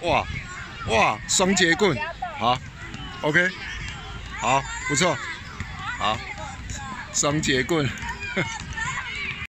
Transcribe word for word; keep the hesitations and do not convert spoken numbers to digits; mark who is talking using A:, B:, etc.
A: 哇哇，双节棍，好 ，OK， 好，不错，好，双节棍。